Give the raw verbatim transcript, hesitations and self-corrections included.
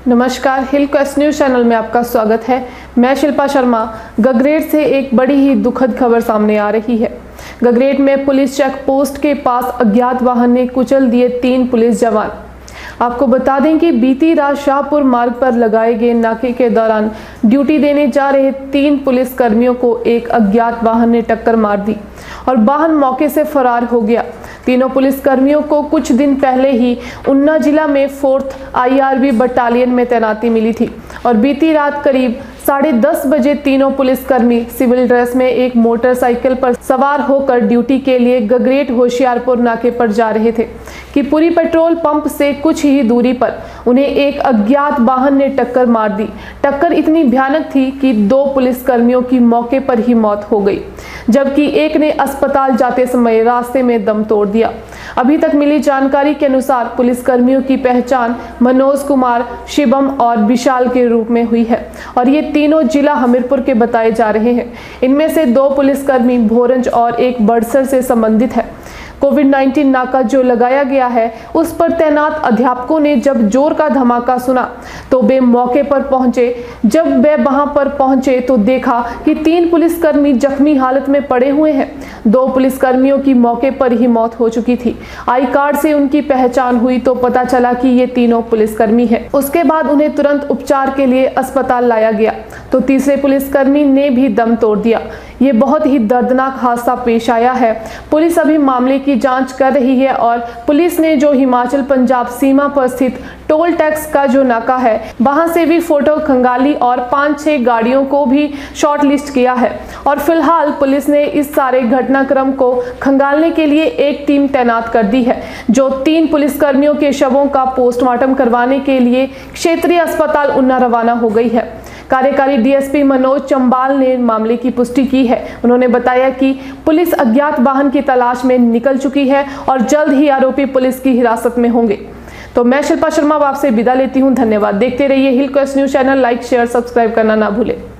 नमस्कार, हिल quest news channel में आपका स्वागत है। मैं शिल्पा शर्मा। गगरेट से एक बड़ी ही दुखद खबर सामने आ रही है। गगरेट में पुलिस चेक पोस्ट के पास अज्ञात वाहन ने कुचल दिए तीन पुलिस जवान। आपको बता दें कि बीती रात शाहपुर मार्ग पर लगाए गए नाके के दौरान ड्यूटी देने जा रहे तीन पुलिस कर्मियों को एक अज्ञात वाहन ने टक्कर मार दी और वाहन मौके से फरार हो गया। तीनों पुलिस कर्मियों को कुछ दिन पहले ही उन्ना जिला में फोर्थ आईआरबी बटालियन में तैनाती मिली थी और बीती रात करीब साढ़े दस बजे तीनों पुलिसकर्मी सिविल ड्रेस में एक मोटरसाइकिल पर सवार होकर ड्यूटी के लिए गगरेट होशियारपुर नाके पर जा रहे थे कि पूरी पेट्रोल पंप से कुछ ही दूरी पर उन्हें एक अज्ञात वाहन ने टक्कर मार दी। टक्कर इतनी भयानक थी कि दो पुलिसकर्मियों की मौके पर ही मौत हो गई, जबकि एक ने अस्पताल जाते समय रास्ते में दम तोड़ दिया। अभी तक मिली जानकारी के अनुसार पुलिसकर्मियों की पहचान मनोज कुमार, शिवम और विशाल के रूप में हुई है और ये तीनों जिला हमीरपुर के बताए जा रहे हैं। इनमें से दो पुलिसकर्मी भोरंज और एक बड़सर से संबंधित है। कोविड नाइन्टीन नाका जो लगाया गया है उस पर तैनात अध्यापकों ने जब जोर का धमाका सुना तो वे मौके पर पहुंचे। जब वे वहां पर पहुंचे तो देखा कि तीन पुलिसकर्मी जख्मी हालत में पड़े हुए हैं। दो पुलिसकर्मियों की मौके पर ही मौत हो चुकी थी। आई कार्ड से उनकी पहचान हुई तो पता चला कि ये तीनों पुलिसकर्मी हैं। उसके बाद उन्हें तुरंत उपचार के लिए अस्पताल लाया गया तो तीसरे पुलिसकर्मी ने भी दम तोड़ दिया। ये बहुत ही दर्दनाक हादसा पेश आया है। पुलिस अभी मामले की जांच कर रही है और पुलिस ने जो हिमाचल पंजाब सीमा पर स्थित टोल टैक्स का जो नाका है वहां से भी फोटो खंगाली और पांच छह गाड़ियों को भी शॉर्ट लिस्ट किया है और फिलहाल पुलिस ने इस सारे घटनाक्रम को खंगालने के लिए एक टीम तैनात कर दी है, जो तीन पुलिसकर्मियों के शवों का पोस्टमार्टम करवाने के लिए क्षेत्रीय अस्पताल उन्ना रवाना हो गई है। कार्यकारी डीएसपी मनोज चंबाल ने मामले की पुष्टि की है। उन्होंने बताया कि पुलिस अज्ञात वाहन की तलाश में निकल चुकी है और जल्द ही आरोपी पुलिस की हिरासत में होंगे। तो मैं शिल्पा शर्मा आपसे विदा लेती हूं। धन्यवाद। देखते रहिए hill quest news channel. Like, share, subscribe करना ना भूलें।